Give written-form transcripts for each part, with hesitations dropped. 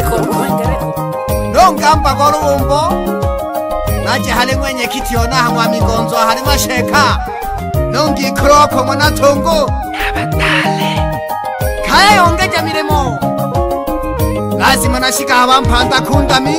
Nongamba kolumbo naje hale mwenye kiti ona hamwa migonzo hale masheka nongi kroko mwana tongo abatale kaya yongeja miremo lazima nashika abampanda kundami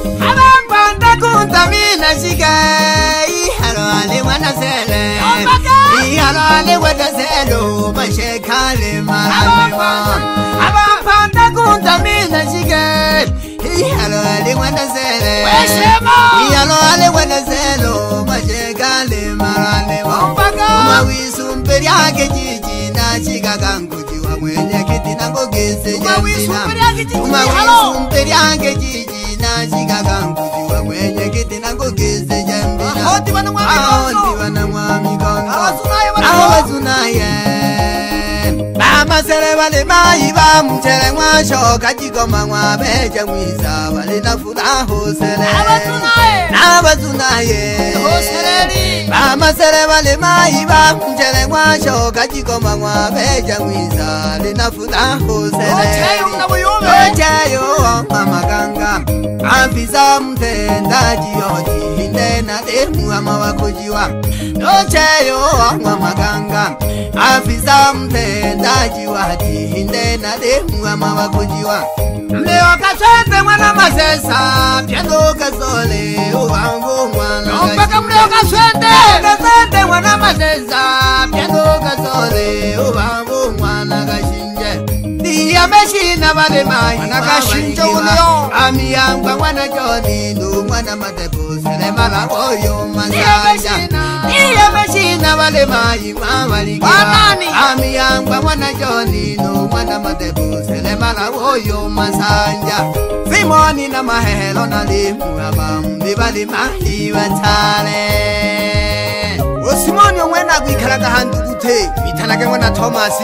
nashika ihalo ale mwana zele ihalo ale mwana zelo masheka le marama abampanda kundami nashika ihalo ale mwana zele ihalo ale mwana zelo masheka le marama umawisumperi yake jiji nashika kanguji wa mwenye kiti nangogeze umawisumperi yake jiji nashika kanguji wa mwenye kiti nangogeze jambina ahoti bana mwami gongo awazunaye bama sere bale mai ba mchere mwasho kajigoma mwabeja mwiza bale nafuna hosele awazunaye hoseleli bama sere bale mai ba mchere mwasho kajigoma mwabeja mwiza bale nafuna hosele ocheyo amaganga afisa mtendaji yoti hindena demu amawakujiwa ocheyo amaganga afisa mtendaji wati hindena demu amawakujiwa leo kasende mwana masesa piano kasole uwangu mwana mpaka mleo kasende mwana masesa piano kasole uwangu mwana kashinje Dia meshina vale mai mwana kashinje ulio ami yangwa mwana joni ndo mwana matepo sele mala oyo masanja Dia meshina vale mai mama likiwa ami yangwa mwana joni ndo mwana matepo sele mala oyo masanja Simoni na mahelo na limu abambi vale mai watale Simoni omwena kwikalaga handu gute mitanage mwana Thomasi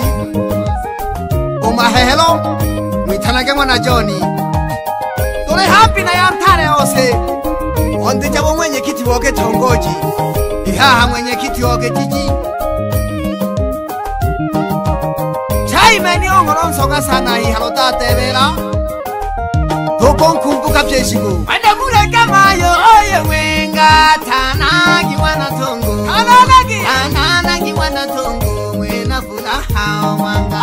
Mahelo mwitanage mwana Johnny Tole happy na yantare ose Onde jabo mwenye kiti woge tongoji Ihaha mwenye kiti woge jiji Chai meni ongoro songa sana ihalo tate vera Tokon kumbuka pyeshigo Wende mureka mayo oye wenga Tanagi wana tongo Tanagi wana tongo Wena furaha wanga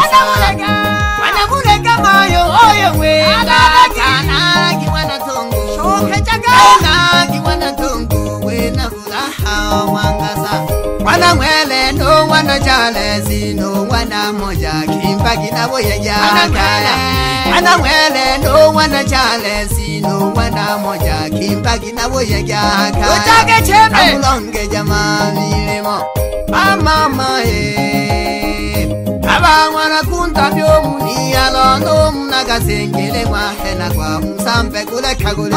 Mayo oye wena tanagi wana tongo shoke chaga tanagi wana tongo wena furaha wangasa wana mwele no wana jale sino wana moja kimba kinaboya jakala wana mwele no wana jale sino wana moja kimba kinaboya jakala utake chembe amulonge jamani lemo mama Abangwana kunta byomuni alono mnagasengele mwahena kwa msampe kule kagule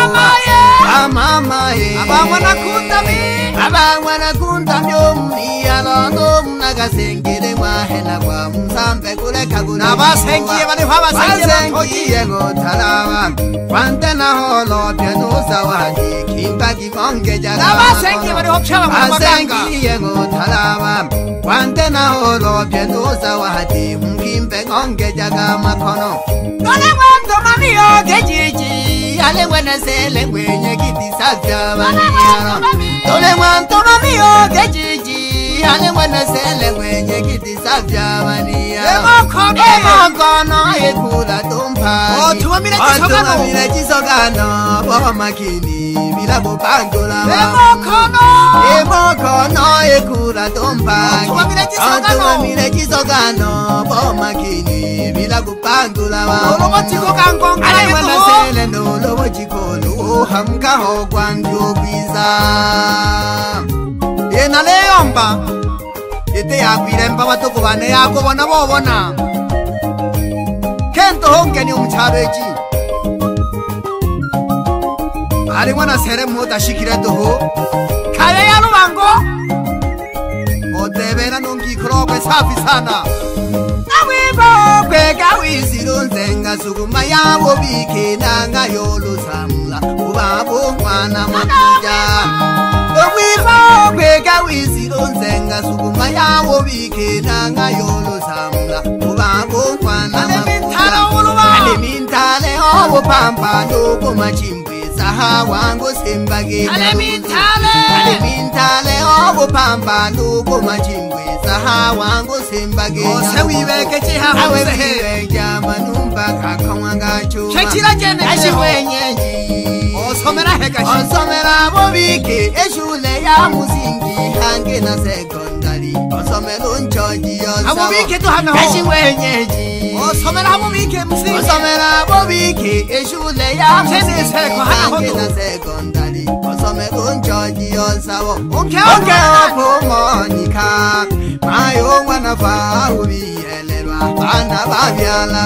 mama ye Abangwana kunta byomuni alono mnagasengele mwahena kwa msampe kule kagule Nabasengiye bali basengiye ngotalawa Kwante na holo piano zawadi kimba kimonge jaga Nabasengiye bali hopshala mwaganga Basengiye ngotalawa Kwante na holo piano zawadi mkimbe ngonge jaga makono Dole mwanto mami yoge jiji Ale wene sele mwenye kiti savya vaniyaro Dole mwanto mami yoge jiji Ale wene sele mwenye kiti savya vaniyaro Emokono ekula tumpani Otuwamile jisogano Boho makini bila bupangula Emokono ekula tumpani Otuwamile jisogano Boho makini bila bupangula Ale wana sele no lobo chikolo Hamka ho kwanjo kwiza Yena leomba Yete ya kwiremba watuku wane ya kubona wobona Kento honge ni umchabeji Ali wana sere muta shikire toho Kaya ya lubango Otebera nungi krope safi sana Nawibo kweka wisiru nzenga suguma ya wobike Nanga yolo samla Ubabo mwana makuja Nawibo kweka wisiru nzenga suguma ya wobike Nanga yolo samla Ubabo mwana makuja Ale mintale owo pampa nuko machimbwe saha wangu simbage Ale mintale owo pampa nuko machimbwe saha wangu simbage ose wibeke chiha awe jama numba kakawanga chu chechira jene ashwenyeji osomera heka osomera bobike eshule ya musingi hange na secondary osomera unchoji yosa abobike to hano ashwenyeji osomera abobike musingi osomera bobike eshule ya musingi hange na secondary osomera unchoji yosa okay Monica mayo mwana fa ubiyelelwa bana babyala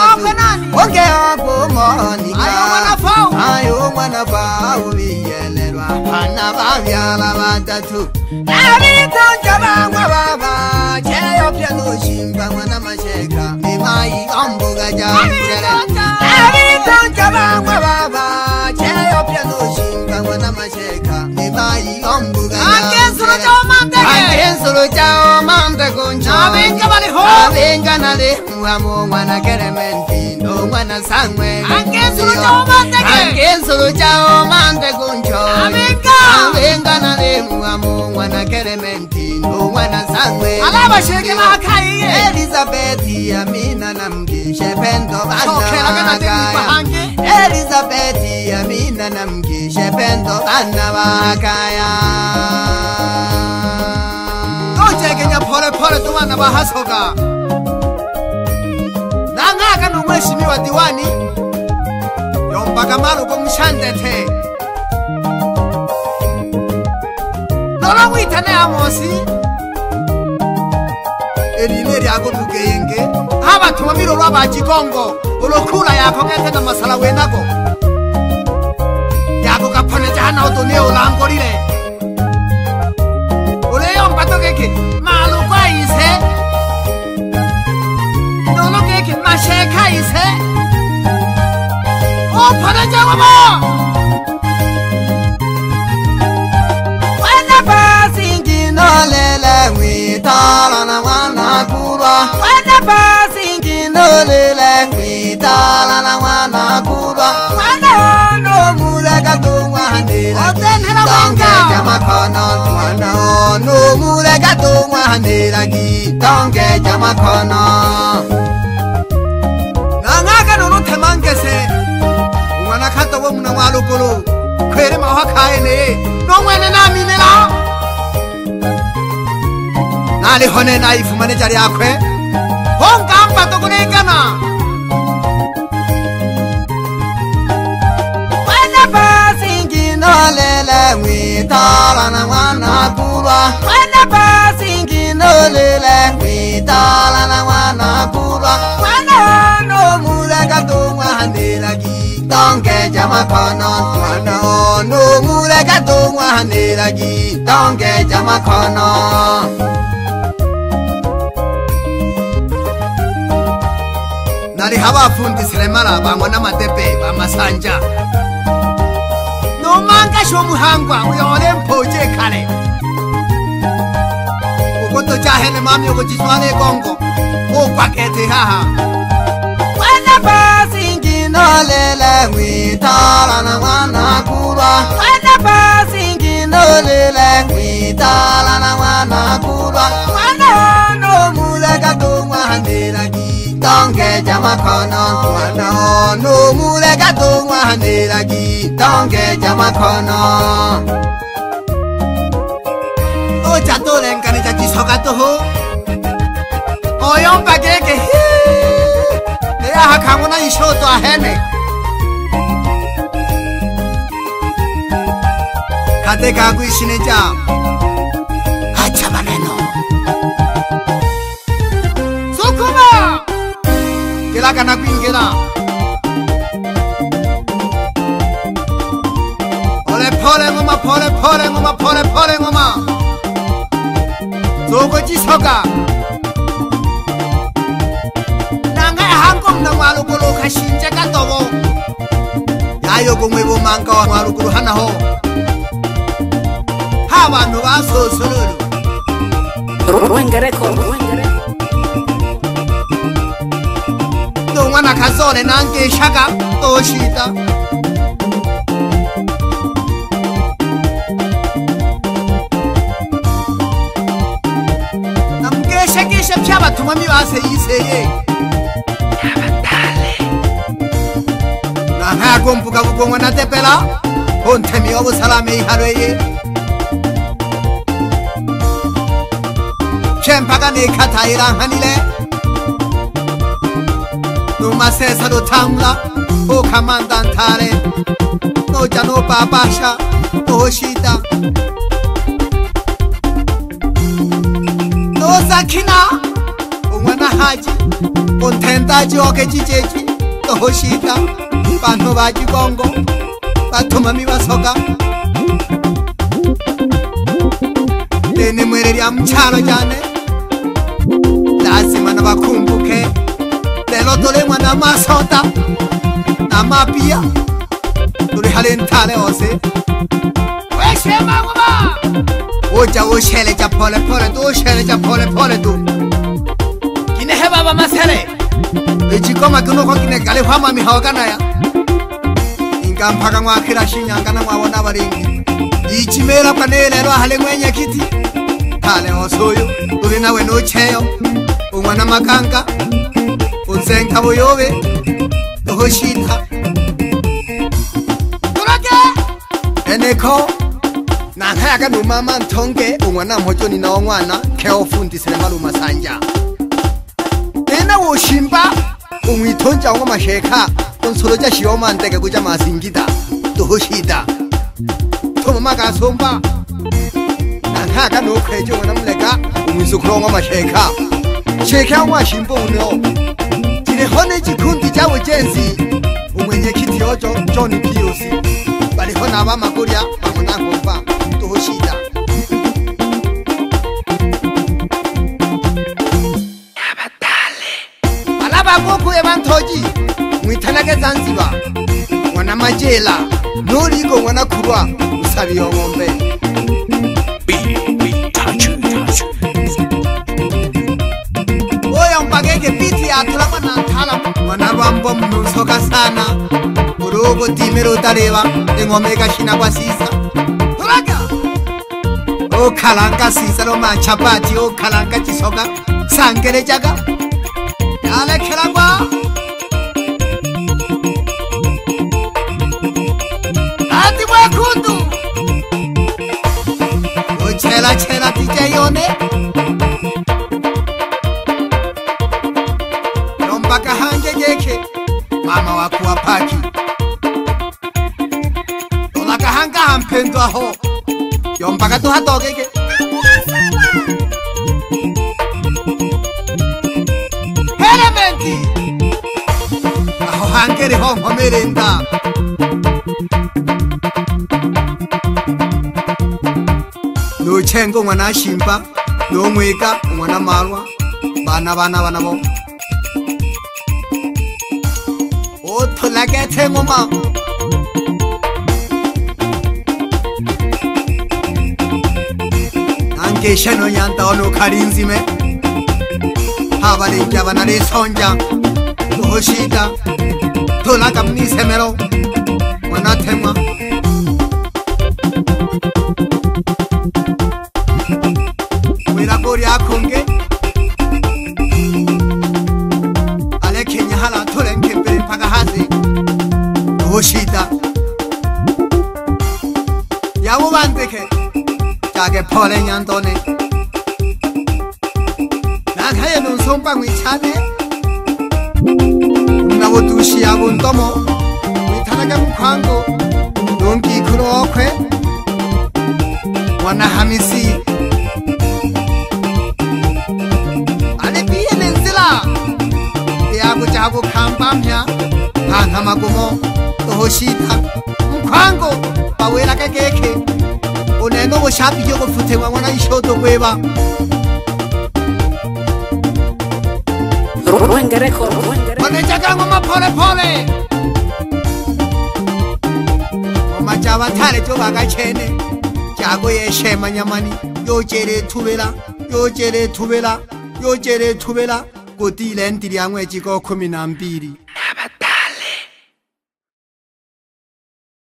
Monica mayo mwana fa ubiyelelwa bana babyala batatu Abito bangwa baba cheyo pyano shimba mwana masheka mimai ambuga jangere Abito bangwa baba cheyo pyano shimba mwana masheka mimai ambuga Angensulu chao mante kuncho Avenga vale ho Avenga nale muamo mwana kerementi No mwana sangwe Angensulu chao mante kuncho Avenga nale muamo mwana kerementi No mwana sangwe Alaba sheke makai Elizabeth amina namgishe pendo bana kaya Elizabeth amina namgishe pendo bana bakaya Kenya pole tu wana bahasoka Nangaka no mheshimiwa diwani Yombaga malu ko mshandete Nolo witane amosi Eline lyago tugenge Abantu babiro lwa Kigongo olokula yako ngete na masala wenako Yako kapone jana odone olangolire Oleyo mpato keke malu kwa ise Nolo keke masheka ise O pone jawa mo Wena pasingi no lele witala na wana kurwa Wena pasingi no lele witala na wana kurwa Wana no mulega tungwa handira Otenhera Tonge wanga jama kono Wana no mulega tungwa handira gi Tonge jama kono Nangaka no temangese Mwana kato wo muna walukulu Kwere mawa kaene No mwene na minela Nali hone na ifu manejari akwe Honga mpato kunengana Wena pasingi no lele witala na wana kurwa Wena pasingi no lele witala na wana kurwa Wana no mulega tungwa handira gi Tonge jama kono Wana no mulega tungwa handira gi Tonge jama kono Nali hawa fundi silemala bangwa na matepe ba masanja No manga sho muhangwa uyole mpoje kale Ukoto chahene mami ukojiswale gongo Ukwakete haha Wena pasingi no lele witala na wana kurwa Wena pasingi no lele witala na wana kurwa Wana no mulega tungwa handira gi Tonge jama kono Wana no mulega tungwa handira gi Tonge jama kono Ocha tole nkane chachi soka toho Oyomba keke Lea hakamuna ishoto ahene Kate kagu ishineja Hacha maneno Sukuma Kila kana kuingira Ole pole ngoma pole ngoma Zogo chisoka Nanga hango mna mwalukulu kashinje katobo Yayo kumwibu manka wa mwalukulu hana ho Habantu basosolulu Ruengereko no mwana kazole nange shaka toshita namgesha gesha byaba tumami base yiseye abadale na ngombuka kugongwa na tepela ontemi obusalame iharweye chempaka nekhathaira hanile numasesa lotamla okhamanda nthale noja nopapasha oshita nosakhina umwana haji onthentaji oke chichechi oshita bantu bajibongo batumami basoka dene mwere lya mchalo jane lazima nabakumbuke lelo tole mwana masota na mapia tuli hale nthale ose weshema ngoma oja oshele cha pole pole tu oshele cha pole pole tu kine he baba masele ejikoma kunoko kine gale hwama mihogana ya ingampaka mwakira shinyanga na mwabona baringi ichimera panelero hale mwenye kiti hale osoyo tuli nawe no cheyo umwana makanga unsenga buyobe oshita turake eneko nankaya no mama ntonge umwana mhojoni na omwana ke ofundisele maluma sanja ena woshimba umwitonja ngo masheka onsoloja shioma ndeke kuja masingida toshita toma kasomba nankaya no kwejo mwana mleka umwisukuro ngo masheka sheka washimbo uno tire hone chikundi chawo jenzi umwenye kiti ojo John POC bali hona aba makuria bamona ngomba toshita abadale alaba goku ebantoji mwitanake Zanzibar wana majela noliko wana kurwa usabi ngombe oya mpageke piti atulama na thala wana bambo mnusoka sana urogo timero tareba ngomeka shina kwa sisa tulaga o kalanga sisa lo machapati o kalanga chisoka sangere jaga yale kelagwa ati mwakundu o chela chela DJ yone nombaka hanje jeke mama wakuwa paki olaka hanga hampendo aho yombaka tu hatogeke elementi aho hangere ho merenda no chengo mwana shimba no mweka mwana marwa bana bo otolake thengoma ange shano nyanta ono karinzime habale jabana le sonja oshita tolaka mnisemero mwana thema wera kori akonge ale kenya hala tolenke pe paka hasi oshita yawo bandeke jage pole nyantone nakhaye no sompa ngwichane nawo tushi yabo ntomo witanaga mukhango donki khurokwe wana hamisi ale biye nenzila yabo jabo khambamya hanga magumo toshita mukhango bawela kekeke oneno bo shapi yo gofute wana ishoto kweba Wanechaka ngoma pole pole Omachaba thale jo bagachene Jago yeshema nyamani Yojere thubela Botile ntili ya mwezi kwa 12